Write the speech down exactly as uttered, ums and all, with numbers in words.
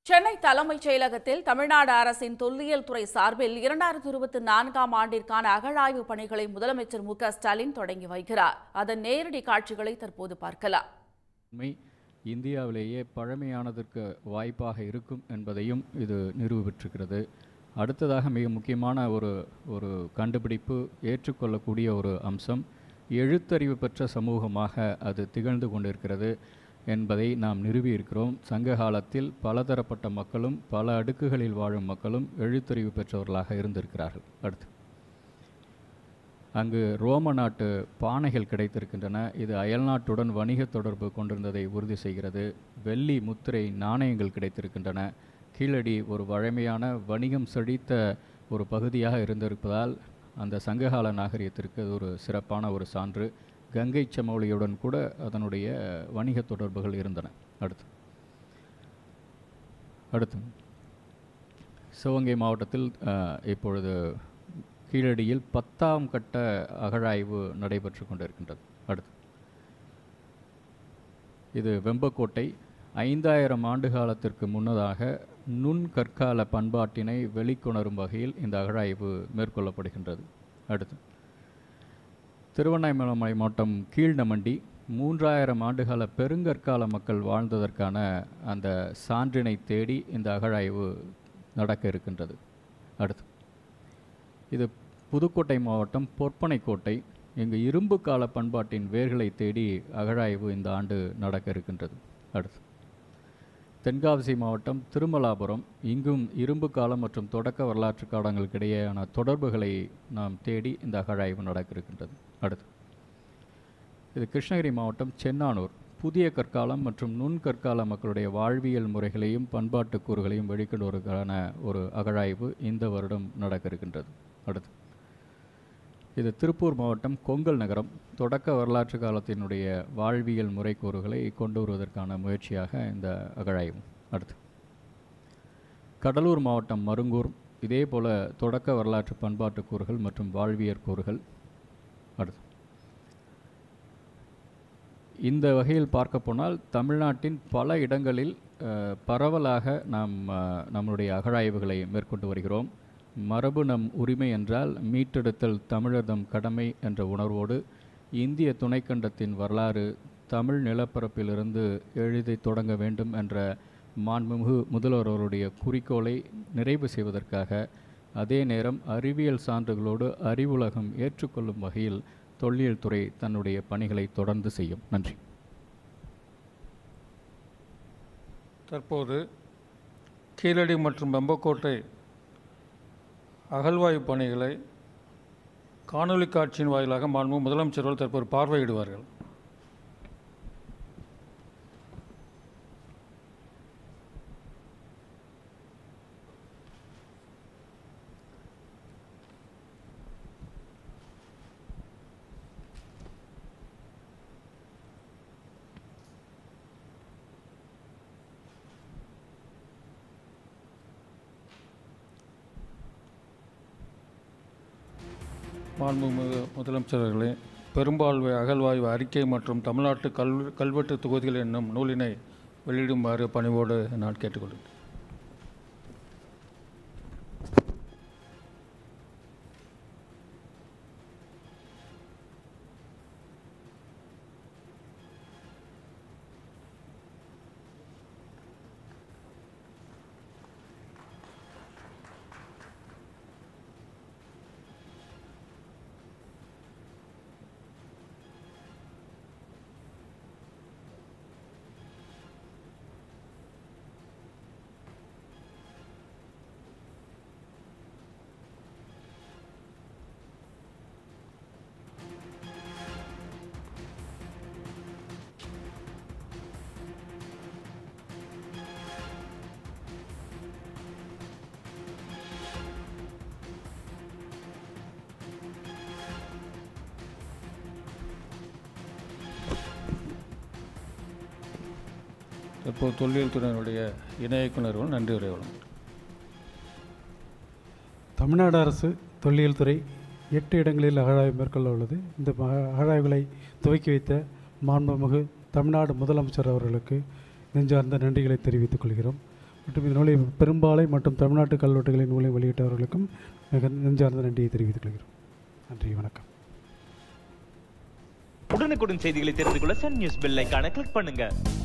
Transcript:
சென்னை தலைமைச் செயலகத்தில் தமிழ்நாடு அரசின் தொல்லியல் துறை சார்பில் இரண்டாயிரத்து இருபத்தி நான்காம் ஆண்டிற்கான அகழாய்வு பணிகளை முதலமைச்சர் மு க ஸ்டாலின் தொடங்கி வைக்கிறார். அதன் நேரடி காட்சிகளை தற்போது பார்க்கலாம். இந்தியாவிலேயே பழமையானதற்கு வாய்ப்பாக இருக்கும் என்பதையும் இது நிரூபித்திருக்கிறது. அடுத்ததாக மிக முக்கியமான ஒரு ஒரு கண்டுபிடிப்பு, ஏற்றுக்கொள்ளக்கூடிய ஒரு அம்சம், எழுத்தறிவு பெற்ற சமூகமாக அது திகழ்ந்து கொண்டிருக்கிறது என்பதை நாம் நிறுவியிருக்கிறோம். சங்க காலத்தில் பலதரப்பட்ட மக்களும் பல அடுக்குகளில் வாழும் மக்களும் எழுத்தறிவு பெற்றவர்களாக இருந்திருக்கிறார்கள். அடுத்து அங்கு ரோம நாட்டு பானைகள் கிடைத்திருக்கின்றன. இது அயல்நாட்டுடன் வணிக தொடர்பு கொண்டிருந்ததை உறுதி செய்கிறது. வெள்ளி முத்திரை நாணயங்கள் கிடைத்திருக்கின்றன. கீழடி ஒரு வழமையான வணிகம் செழித்த ஒரு பகுதியாக இருந்திருப்பதால் அந்த சங்ககால நாகரிகத்திற்கு ஒரு சிறப்பான ஒரு சான்று. கங்கை சமவெளியுடன் கூட அதனுடைய வணிக தொடர்புகள் இருந்தன. அடுத்து அடுத்து சிவகங்கை மாவட்டத்தில் இப்பொழுது கீழடியில் பத்தாம் கட்ட அகழாய்வு நடைபெற்று கொண்டிருக்கின்றது. அடுத்து இது வெம்பக்கோட்டை. ஐந்தாயிரம் ஆண்டு காலத்திற்கு முன்னதாக நுண் கற்கால பண்பாட்டினை வெளிக்கொணரும் வகையில் இந்த அகழாய்வு மேற்கொள்ளப்படுகின்றது. அடுத்து திருவண்ணாமலை மாவட்டம் கீழ்நமண்டி மூன்றாயிரம் ஆண்டுகால பெருங்கற்கால மக்கள் வாழ்ந்ததற்கான அந்த சான்றினை தேடி இந்த அகழாய்வு நடக்க இருக்கின்றது. அடுத்து இது புதுக்கோட்டை மாவட்டம் பொற்பனைக்கோட்டை. இங்கு இரும்பு கால பண்பாட்டின் வேர்களை தேடி அகழாய்வு இந்த ஆண்டு நடக்க இருக்கின்றது. அடுத்து தென்காசி மாவட்டம் திருமலாபுரம். இங்கும் இரும்பு காலம் மற்றும் தொடக்க வரலாற்று காலங்களுக்கு இடையேயான தொடர்புகளை நாம் தேடி இந்த அகழாய்வு நடக்க இருக்கின்றது. அடுத்து இது கிருஷ்ணகிரி மாவட்டம் சென்னானூர். புதிய கற்காலம் மற்றும் நுண் கற்கால மக்களுடைய வாழ்வியல் முறைகளையும் பண்பாட்டு கூறுகளையும் வெளிக்கொண்டுவதற்கான ஒரு அகழாய்வு இந்த வருடம் நடக்க இருக்கின்றது. அடுத்து இது திருப்பூர் மாவட்டம் கொங்கல் நகரம். தொடக்க வரலாற்று காலத்தினுடைய வாழ்வியல் முறைக்கூறுகளை கொண்டு வருவதற்கான முயற்சியாக இந்த அகழாய்வு. அடுத்து கடலூர் மாவட்டம் மருங்கூர். இதே போல தொடக்க வரலாற்று பண்பாட்டு கூறுகள் மற்றும் வாழ்வியல் கூறுகள். அடுத்து இந்த வகையில் பார்க்க போனால் தமிழ்நாட்டின் பல இடங்களில் பரவலாக நாம் நம்முடைய அகழாய்வுகளை மேற்கொண்டு வருகிறோம். மரபு நம் உரிமை என்றால் மீட்டெடுத்தல் தமிழர்தம் கடமை என்ற உணர்வோடு இந்திய துணைக்கண்டத்தின் வரலாறு தமிழ் நிலப்பரப்பிலிருந்து எழுதி தொடங்க வேண்டும் என்ற மாண்புமிகு முதல்வர் அவருடைய குறிக்கோளை நிறைவு செய்வதற்காக, அதே நேரம் அறிவியல் சான்றுகளோடு அறிவுலகம் ஏற்றுக்கொள்ளும் வகையில் தொல்லியல் துறை தன்னுடைய பணிகளை தொடர்ந்து செய்யும். நன்றி. தற்போது கீழடி மற்றும் வெம்பக்கோட்டை அகழ்வாய்வு பணிகளை காணொலி காட்சியின் வாயிலாக மாண்பு முதலமைச்சர்கள் தற்போது பார்வையிடுவார்கள். மாண்புமிகு முதலமைச்சர்களே, பெரும்பால்வை அகழ்வாய்வு அறிக்கை மற்றும் தமிழ்நாட்டு கல் கல்வெட்டு தொகுதிகள் என்னும் நூலினை வெளியிடுமாறு பணிவோடு நான் கேட்டுக்கொள்கிறேன். இப்போது தொல்லியல் துறையினுடைய இணை இயக்குநர்கள் நன்றி உரை வழங்குகிறார். தமிழ்நாடு அரசு தொல்லியல் துறை எட்டு இடங்களில் அகழாய்வு மேற்கொள்ள உள்ளது. இந்த அகழாய்வுகளை துவக்கி வைத்த மாண்புமிகு தமிழ்நாடு முதலமைச்சர் அவர்களுக்கு நெஞ்சார்ந்த நன்றிகளை தெரிவித்துக் கொள்கிறோம். மற்றும் இந்த நூலை பெரும்பாலை மற்றும் தமிழ்நாட்டு கல்வெட்டுகளின் நூலை வெளியிட்டவர்களுக்கும் மிக நெஞ்சார்ந்த நன்றியை தெரிவித்துக் கொள்கிறோம். நன்றி, வணக்கம். உடனுக்குடன் செய்திகளை தெரிந்து கொள்ள சன் நியூஸ் பெல் ஐகானை கிளிக் பண்ணுங்க.